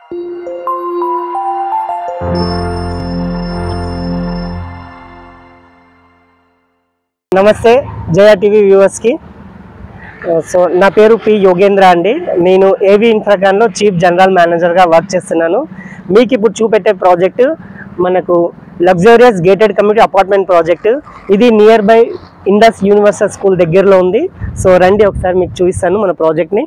నమస్తే Jaya TV viewers కి. So నా పేరు పి యోగేంద్ర అండి. నేను ఏవి ఇన్ఫ్రాగాన్లో చీఫ్ జనరల్ మేనేజర్గా వర్క్ చేస్తున్నాను. మీకు ఇప్పుడు చూపెట్టే ప్రాజెక్టు మనకు luxurious gated community apartment project. ఇది near by Indus universal school దగ్గరలో ఉంది. సో రండి ఒకసారి మీకు చూపిస్తాను మన ప్రాజెక్ట్ని.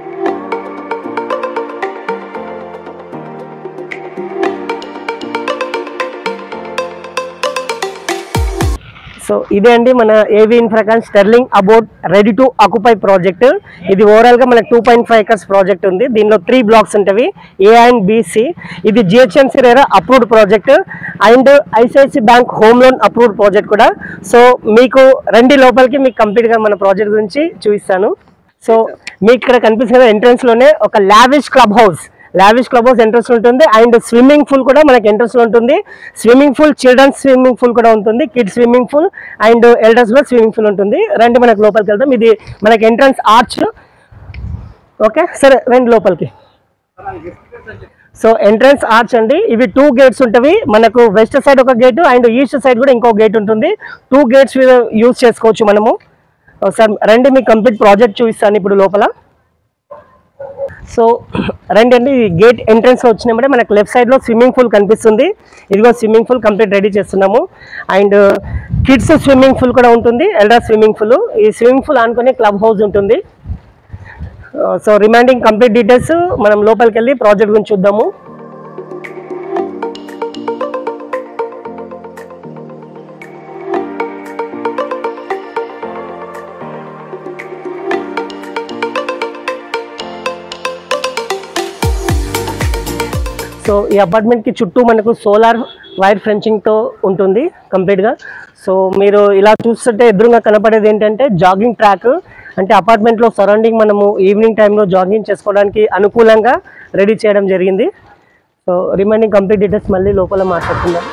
సో ఇదే అండి మన AV Infracon sterling about ready to occupy project. ఇది ఓవరాల్గా మనకు 2.5 acres ప్రాజెక్ట్ ఉంది. దీనిలో 3 blocks ఉంటాయి, ఏ అండ్ బిసి. ఇది GHMC RERA approved project and ICICI bank home loan approved project కూడా. సో మీకు రండి లోపలికి, మీకు కంప్లీట్గా మన ప్రాజెక్ట్ గురించి చూపిస్తాను. సో మీకు ఇక్కడ కనిపిస్తున్న ఎంట్రన్స్ లోనే ఒక లావిష్ క్లబ్ హౌస్ ఎంట్రన్స్ ఉంటుంది అండ్ స్విమ్మింగ్ పూల్ కూడా మనకి ఎంట్రన్స్ లో ఉంటుంది. Swimming pool, children's swimming pool కూడా ఉంటుంది, kids swimming pool and elders కూడా స్విమ్మింగ్ పూల్ ఉంటుంది. రండి మనకు లోపలికి వెళ్తాం. ఇది మనకి ఎంట్రన్స్ ఆర్చ్. ఓకే సరే రండి లోపలికి. సో ఎంట్రన్స్ ఆర్చ్ అండి. ఇవి 2 gates ఉంటాయి. మనకు వెస్ట్ సైడ్ ఒక గేట్ అండ్ ఈస్ట్ సైడ్ కూడా ఇంకో గేట్ ఉంటుంది. 2 gates యూజ్ చేసుకోవచ్చు మనము. సార్ రండి మీకు కంప్లీట్ ప్రాజెక్ట్ చూపిస్తాను ఇప్పుడు లోపల. సో రండి అండి, గేట్ ఎంట్రన్స్ వచ్చినప్పుడే మనకు లెఫ్ట్ సైడ్ లో స్విమ్మింగ్ పూల్ కనిపిస్తుంది. ఇదిగో స్విమ్మింగ్ పూల్ కంప్లీట్ రెడీ చేస్తున్నాము అండ్ కిడ్స్ స్విమ్మింగ్ పూల్ కూడా ఉంటుంది, ఎల్డర్ స్విమ్మింగ్ పూల్. ఈ స్విమ్మింగ్ పూల్ ఆనుకొని క్లబ్ హౌస్ ఉంటుంది. సో రిమైనింగ్ కంప్లీట్ డీటెయిల్స్ మనం లోపలికి వెళ్ళి ప్రాజెక్ట్ గురించి చూద్దాము. సో ఈ అపార్ట్మెంట్కి చుట్టూ మనకు సోలార్ వైర్ ఫెన్సింగ్తో ఉంటుంది కంప్లీట్గా. సో మీరు ఇలా చూస్తుంటే ఎదురుగా కనపడేది ఏంటంటే జాగింగ్ ట్రాక్. అంటే అపార్ట్మెంట్లో సరౌండింగ్ మనము ఈవినింగ్ టైంలో జాగింగ్ చేసుకోవడానికి అనుకూలంగా రెడీ చేయడం జరిగింది. సో రిమైనింగ్ కంప్లీట్ డీటెయిల్స్ మళ్ళీ లోపల మాట్లాడుకుందాం.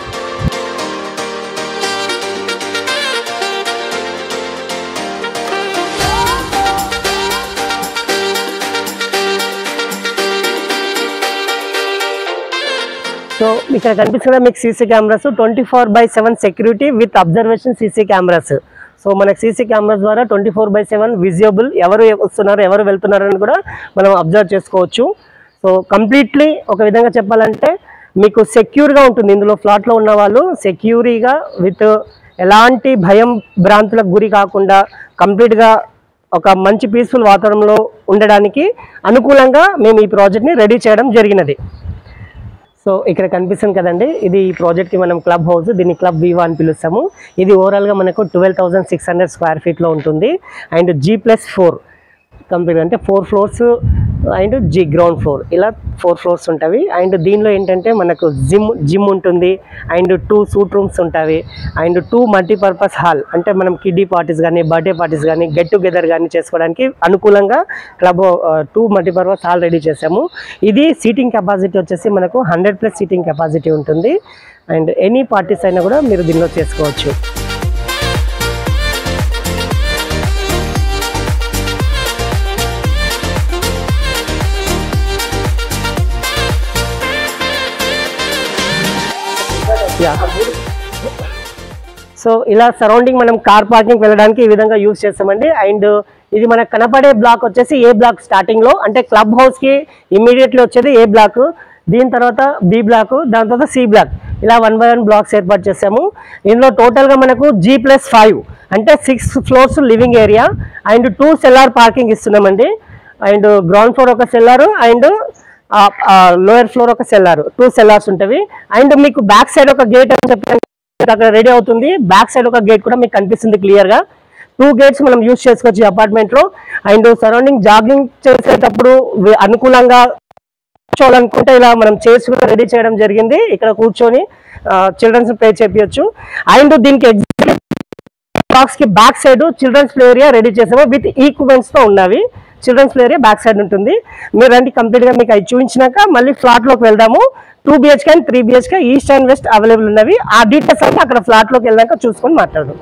సో ఇక్కడ కనిపిస్తున్న మీకు CC cameras, 24/7 security with observation CC cameras. So మనకు సీసీ కెమెరాస్ ద్వారా 24/7 విజిబుల్, ఎవరు వస్తున్నారు ఎవరు వెళ్తున్నారు అని కూడా మనం అబ్జర్వ్ చేసుకోవచ్చు. సో కంప్లీట్లీ ఒక విధంగా చెప్పాలంటే మీకు సెక్యూర్గా ఉంటుంది. ఇందులో ఫ్లాట్లో ఉన్న వాళ్ళు సెక్యూరీగా విత్ ఎలాంటి భయం భ్రాంతులకు గురి కాకుండా కంప్లీట్గా ఒక మంచి పీస్ఫుల్ వాతావరణంలో ఉండడానికి అనుకూలంగా మేము ఈ ప్రాజెక్ట్ని రెడీ చేయడం జరిగినది. సో ఇక్కడ కనిపిస్తుంది కదండి, ఇది ఈ ప్రాజెక్ట్కి మనం క్లబ్ హౌస్, దీన్ని క్లబ్ వివా అని పిలుస్తాము. ఇది ఓవరాల్గా మనకు 12,600 square feetలో ఉంటుంది అండ్ G+4 కంప్లీట్, అంటే 4 floors అండ్ గ్రౌండ్ ఫ్లోర్, ఇలా 4 floors ఉంటాయి. అండ్ దీనిలో ఏంటంటే మనకు జిమ్ ఉంటుంది అండ్ 2 suite rooms ఉంటాయి అండ్ 2 multipurpose హాల్, అంటే మనం కిడ్డీ పార్టీస్ కానీ బర్త్డే పార్టీస్ కానీ గెట్ టుగెదర్ కానీ చేసుకోవడానికి అనుకూలంగా క్లబ్ 2 multipurpose హాల్ రెడీ చేసాము. ఇది సీటింగ్ కెపాసిటీ వచ్చేసి మనకు 100+ సీటింగ్ కెపాసిటీ ఉంటుంది అండ్ ఎనీ పార్టీస్ అయినా కూడా మీరు దీనిలో చేసుకోవచ్చు. సో ఇలా సరౌండింగ్ మనం కార్ పార్కింగ్ వెళ్ళడానికి ఈ విధంగా యూజ్ చేస్తామండి. అండ్ ఇది మనకు కనపడే బ్లాక్ వచ్చేసి ఏ బ్లాక్ స్టార్టింగ్లో, అంటే క్లబ్ హౌస్కి ఇమీడియట్లీ వచ్చేది ఏ బ్లాక్, దీని తర్వాత బి బ్లాక్, దాని తర్వాత సి బ్లాక్, ఇలా 1 by 1 బ్లాక్స్ ఏర్పాటు చేసాము. ఇందులో టోటల్గా మనకు G+5 అంటే 6 floors living area and 2 cellar parking ఇస్తున్నామండి. అండ్ గ్రౌండ్ ఫ్లోర్ ఒక సెల్లార్ అండ్ లోయర్ ఫ్లోర్ ఒక సెల్లార్, 2 cellars ఉంటాయి. అండ్ మీకు బ్యాక్ సైడ్ ఒక గేట్ అని చెప్పి అక్కడ రెడీ అవుతుంది. బ్యాక్ సైడ్ ఒక గేట్ కూడా మీకు కనిపిస్తుంది క్లియర్గా. 2 gates మనం యూజ్ చేసుకోవచ్చు ఈ అపార్ట్మెంట్లో. అండ్ సరౌండింగ్ జాగింగ్ చేసేటప్పుడు అనుకూలంగా కూర్చోవాలనుకుంటే ఇలా మనం చైర్స్ కూడా రెడీ చేయడం జరిగింది. ఇక్కడ కూర్చొని చిల్డ్రన్స్ ప్లే చేయించవచ్చు. అండ్ దీనికి బాక్స్ కి back side children's play area ready చేసాము విత్ ఈక్విప్మెంట్స్ తో ఉన్నవి. Children's play area back side ఉంటుంది. మీరు రండి, కంప్లీట్ గా మీకు అవి చూపించినాక మళ్ళీ ఫ్లాట్ లోకి వెళ్దాము. 2 BHK and 3 BHK east and west available ఉన్నవి. ఆ డీటెయిల్స్ అంటే అక్కడ ఫ్లాట్ లోకి వెళ్ళాక చూసుకొని మాట్లాడదాం.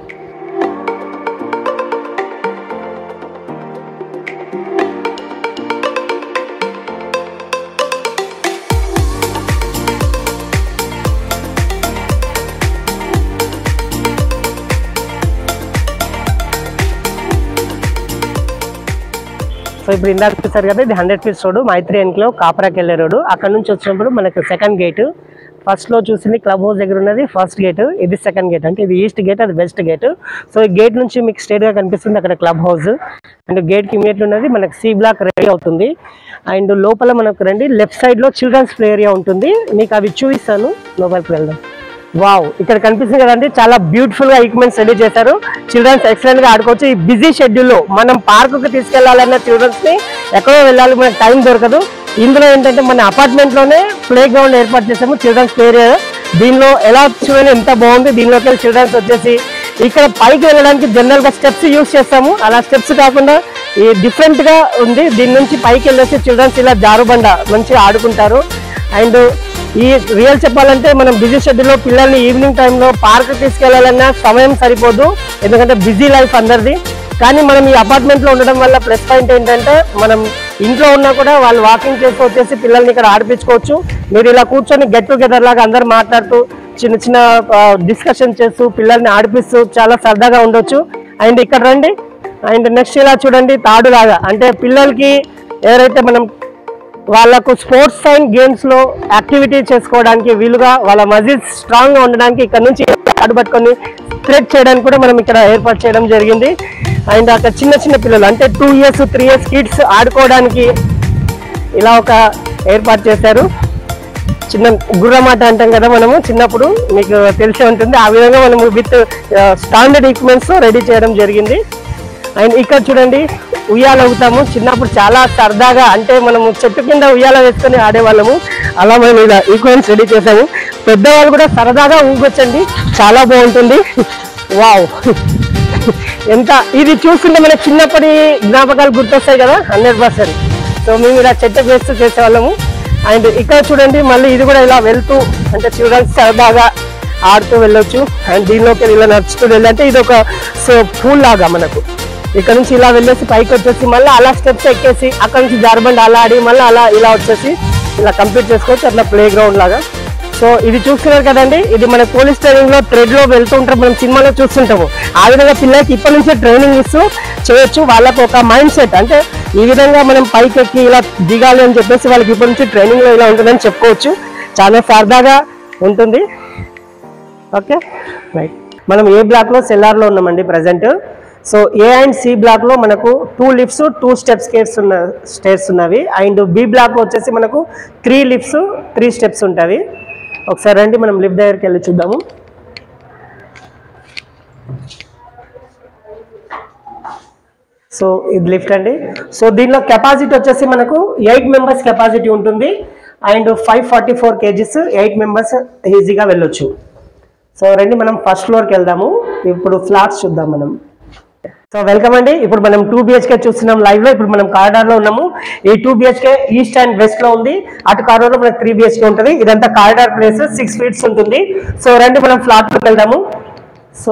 సో ఇప్పుడు ఇందాక చూసారు కదా, ఇది 100 ఫీట్స్ రోడ్, మైత్రి ఎన్క్లేవ్ కాపరాకి వెళ్ళే రోడ్డు. అక్కడ నుంచి వచ్చినప్పుడు మనకు సెకండ్ గేట్. ఫస్ట్ లో చూసింది క్లబ్ హౌస్ దగ్గర ఉన్నది ఫస్ట్ గేట్, ఇది సెకండ్ గేట్. అంటే ఇది ఈస్ట్ గేట్, అది వెస్ట్ గేట్. సో ఈ గేట్ నుంచి మీకు స్ట్రేట్ గా కనిపిస్తుంది అక్కడ క్లబ్ హౌస్. అండ్ గేట్ కి ఇమీడియట్ ఉన్నది మనకు సి బ్లాక్ రెడీ అవుతుంది. అండ్ లోపల మనకు రండి, లెఫ్ట్ సైడ్ లో చిల్డ్రన్స్ ప్లే ఏరియా ఉంటుంది. మీకు అవి చూపిస్తాను, లోపలికి వెళ్దాం. వావ్, ఇక్కడ కనిపిస్తుంది కదండి, చాలా బ్యూటిఫుల్ గా ఎక్విప్మెంట్స్ రెడీ చేశారు. చిల్డ్రన్స్ ఎక్సలెంట్ గా ఆడుకోవచ్చు. ఈ బిజీ షెడ్యూల్ లో మనం పార్క్ కి తీసుకెళ్లాలన్న చిల్డ్రన్స్ ని ఎక్కడో వెళ్ళాలి, మనకు టైం దొరకదు. ఇందులో ఏంటంటే మన అపార్ట్మెంట్ లోనే ప్లే గ్రౌండ్ ఏర్పాటు చేసాము, చిల్డ్రన్స్ ప్లే ఏరియా. దీనిలో ఎలా చూడండి ఎంత బాగుంది. దీనిలోకి వెళ్ళి చిల్డ్రన్స్ వచ్చేసి ఇక్కడ పైకి వెళ్ళడానికి జనరల్ గా స్టెప్స్ యూజ్ చేస్తాము, అలా స్టెప్స్ కాకుండా ఈ డిఫరెంట్ గా ఉంది. దీని నుంచి పైకి వెళ్ళేసి చిల్డ్రన్స్ ఇలా జారుబండ మంచిగా ఆడుకుంటారు. అండ్ ఈ రియల్ చెప్పాలంటే మనం బిజీ షెడ్యూల్లో పిల్లల్ని ఈవినింగ్ టైంలో పార్క్ తీసుకెళ్లాలన్నా సమయం సరిపోదు, ఎందుకంటే బిజీ లైఫ్ అందరిది. కానీ మనం ఈ అపార్ట్మెంట్లో ఉండడం వల్ల ప్లస్ పాయింట్ ఏంటంటే, మనం ఇంట్లో ఉన్నా కూడా వాళ్ళు వాకింగ్ చేసి వచ్చేసి పిల్లల్ని ఇక్కడ ఆడిపించుకోవచ్చు. మీరు ఇలా కూర్చొని గెట్ టుగెదర్ లాగా అందరు మాట్లాడుతూ చిన్న చిన్న డిస్కషన్ చేస్తూ పిల్లల్ని ఆడిపిస్తూ చాలా సరదాగా ఉండొచ్చు. అండ్ ఇక్కడ రండి, అండ్ నెక్స్ట్ ఇలా చూడండి, తాడు లాగా. అంటే పిల్లలకి ఎవరైతే మనం వాళ్ళకు స్పోర్ట్స్ అండ్ గేమ్స్ లో యాక్టివిటీ చేసుకోవడానికి వీలుగా, వాళ్ళ మజిల్స్ స్ట్రాంగ్ గా ఉండడానికి ఇక్కడ నుంచి తాడు పట్టుకొని స్ట్రెచ్ చేయడానికి కూడా మనం ఇక్కడ ఏర్పాటు చేయడం జరిగింది. అండ్ అక్కడ చిన్న చిన్న పిల్లలు అంటే 2 years 3 years కిడ్స్ ఆడుకోవడానికి ఇలా ఒక ఏర్పాటు చేశారు. చిన్న గుర్రమాట అంటాం కదా మనము చిన్నప్పుడు, మీకు తెలిసే ఉంటుంది. ఆ విధంగా మనము విత్ స్టాండర్డ్ ఎక్విప్మెంట్స్ రెడీ చేయడం జరిగింది. అండ్ ఇక్కడ చూడండి, ఉయ్యాల ఊగుతాము. చిన్నప్పుడు చాలా సరదాగా, అంటే మనము చెట్టు కింద ఉయ్యాల వేసుకొని ఆడేవాళ్ళము. అలా మనం ఇలా ఈక్వెన్స్ రెడీ చేసాము. పెద్దవాళ్ళు కూడా సరదాగా ఊగొచ్చండి, చాలా బాగుంటుంది. వావ్, ఎంత ఇది చూస్తుంటే మనకి చిన్నప్పటి జ్ఞాపకాలు గుర్తొస్తాయి కదా, 100%. సో మేము ఇలా చెట్టు వేస్తూ చేసేవాళ్ళము. అండ్ ఇక్కడ చూడండి, మళ్ళీ ఇది కూడా ఇలా వెళ్తూ, అంటే చిల్డ్రన్స్ సరదాగా ఆడుతూ వెళ్ళొచ్చు. అండ్ దీనిలోకి ఇలా నడుచుతూ వెళ్ళాలంటే ఇది ఒక పూల్ లాగా మనకు. ఇక్కడ నుంచి ఇలా వెళ్ళేసి పైకి వచ్చేసి మళ్ళీ అలా స్టెప్స్ ఎక్కేసి అక్కడ నుంచి జారుబండి అలా ఆడి మళ్ళీ అలా ఇలా వచ్చేసి ఇలా కంప్లీట్ చేసుకోవచ్చు, అట్లా ప్లే గ్రౌండ్ లాగా. సో ఇది చూస్తున్నారు కదండి, ఇది మన పోలీస్ ట్రైనింగ్ లో థ్రెడ్ లో వెళ్తూ ఉంటాం, మనం సినిమాలో చూస్తుంటాము. ఆ విధంగా పిల్లలకి ఇప్పటి నుంచే ట్రైనింగ్ ఇస్తూ చేయొచ్చు. వాళ్ళకు ఒక మైండ్ సెట్, అంటే ఈ విధంగా మనం పైకి ఎక్కి ఇలా దిగాలి అని చెప్పేసి వాళ్ళకి ఇప్పటి నుంచి ట్రైనింగ్ లో ఇలా ఉంటుందని చెప్పుకోవచ్చు. చాలా సరదాగా ఉంటుంది. ఓకే రైట్, మనం ఏ బ్లాక్ లో సెల్లార్ లో ఉన్నామండి present. So A and C block లో మనకు 2 lifts 2 steps స్టేర్స్ ఉన్నవి. అండ్ బి బ్లాక్ లో వచ్చేసి మనకు 3 lifts 3 steps ఉంటాయి. ఒకసారి రండి, మనం లిఫ్ట్ దగ్గరికి వెళ్ళి చూద్దాము. సో ఇది లిఫ్ట్ అండి. సో దీనిలో కెపాసిటీ వచ్చేసి మనకు 8 members కెపాసిటీ ఉంటుంది. అండ్ 544 kgs 8 members ఈజీగా వెళ్ళొచ్చు. సో రండి, మనం ఫస్ట్ ఫ్లోర్కి వెళ్దాము. ఇప్పుడు ఫ్లాట్స్ చూద్దాం మనం. సో వెల్కమ్ అండి, ఇప్పుడు మనం 2 BHK చూస్తున్నాం లైవ్ లో. ఇప్పుడు మనం కారిడార్ లో ఉన్నాము. ఈ 2 BHK ఈస్ట్ అండ్ వెస్ట్ లో ఉంది. అటు కారిడార్ లో మనకు 3 BHK ఉంటుంది. ఇదంతా కారిడార్ ప్లేస్, 6 feet ఉంటుంది. సో రండి, మనం ఫ్లాట్ లోకి వెళ్దాము. సో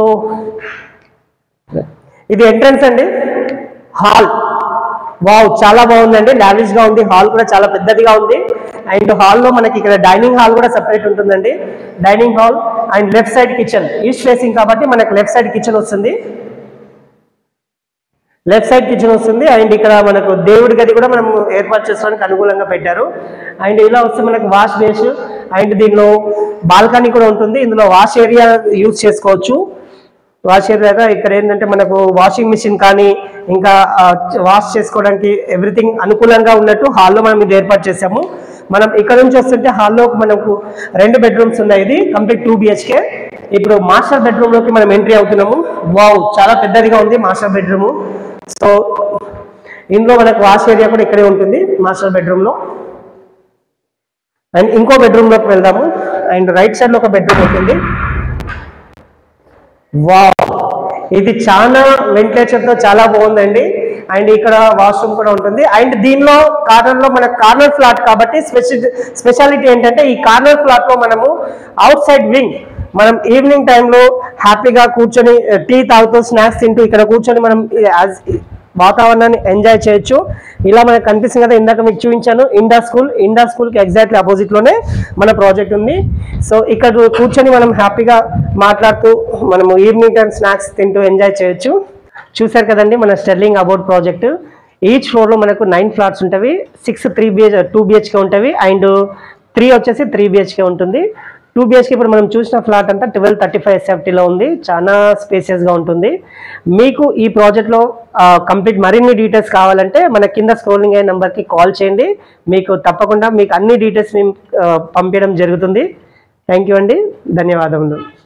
ఇది ఎంట్రన్స్ అండి, హాల్. వావ్, చాలా బాగుందండి, లావిష్ గా ఉంది. హాల్ కూడా చాలా పెద్దదిగా ఉంది. అండ్ హాల్ లో మనకి ఇక్కడ డైనింగ్ హాల్ కూడా సెపరేట్ ఉంటుందండి, dining hall. And left side kitchen, east facing కాబట్టి మనకు లెఫ్ట్ సైడ్ కిచెన్ వస్తుంది. అండ్ ఇక్కడ మనకు దేవుడి గది కూడా మనం ఏర్పాటు చేసుకోవడానికి అనుకూలంగా పెట్టారు. అండ్ ఇలా వస్తే మనకు వాష్ బేస్, అండ్ దీనిలో బాల్కనీ కూడా ఉంటుంది. ఇందులో వాష్ ఏరియా యూజ్ చేసుకోవచ్చు. వాష్ ఏరియాగా ఇక్కడ ఏంటంటే మనకు వాషింగ్ మిషన్ కానీ ఇంకా వాష్ చేసుకోవడానికి ఎవ్రీథింగ్ అనుకూలంగా ఉన్నట్టు హాల్లో మనం ఇది ఏర్పాటు చేసాము. మనం ఇక్కడ నుంచి వస్తుంటే హాల్లో మనకు 2 bedrooms ఉన్నాయి. ఇది కంప్లీట్ 2 BHK. ఇప్పుడు మాస్టర్ బెడ్రూమ్ లోకి మనం ఎంట్రీ అవుతున్నాము. వావ్, చాలా పెద్దదిగా ఉంది మాస్టర్ బెడ్రూమ్. సో ఇందులో మనకు వాష్ ఏరియా కూడా ఇక్కడే ఉంటుంది మాస్టర్ బెడ్రూమ్ లో. అండ్ ఇంకో బెడ్రూమ్ లోకి వెళ్దాము. అండ్ రైట్ సైడ్ లో ఒక బెడ్రూమ్ ఉంటుంది. వావ్, ఇది చాలా వెంటిలేషన్ తో చాలా బాగుందండి. అండ్ ఇక్కడ వాష్రూమ్ కూడా ఉంటుంది. అండ్ దీనిలో కార్నర్ లో మన కార్నర్ ఫ్లాట్ కాబట్టి స్పెషాలిటీ ఏంటంటే, ఈ కార్నర్ ఫ్లాట్ లో మనము అవుట్ సైడ్ వింగ్, మనం ఈవినింగ్ టైంలో హ్యాపీగా కూర్చొని టీ తాగుతూ స్నాక్స్ తింటూ ఇక్కడ కూర్చొని మనం వాతావరణాన్ని ఎంజాయ్ చేయొచ్చు. ఇలా మనకు కనిపిస్తుంది కదా, ఇందాక మీకు చూపించాను ఇండా స్కూల్కి ఎగ్జాక్ట్లీ అపోజిట్ లోనే మన ప్రాజెక్ట్ ఉంది. సో ఇక్కడ కూర్చొని మనం హ్యాపీగా మాట్లాడుతూ మనము ఈవినింగ్ టైం స్నాక్స్ తింటూ ఎంజాయ్ చేయొచ్చు. చూసారు కదండి మన స్టెర్లింగ్ అబౌట్ ప్రాజెక్ట్. ఈచ్ ఫ్లోర్లో మనకు 9 ఫ్లాట్స్ ఉంటవి. 6 2 BHK ఉంటవి అండ్ 3 వచ్చేసి 3 BHK ఉంటుంది. 2 BHK ఇప్పుడు మనం చూసిన ఫ్లాట్ అంతా 1235 SFTలో ఉంది. చాలా స్పేసియస్గా ఉంటుంది. మీకు ఈ ప్రాజెక్ట్లో కంప్లీట్ మరిన్ని డీటెయిల్స్ కావాలంటే మన కింద స్క్రోలింగ్ అయిన నెంబర్కి కాల్ చేయండి. మీకు తప్పకుండా మీకు అన్ని డీటెయిల్స్ మేము పంపించడం జరుగుతుంది. థ్యాంక్ యూ అండి, ధన్యవాదములు.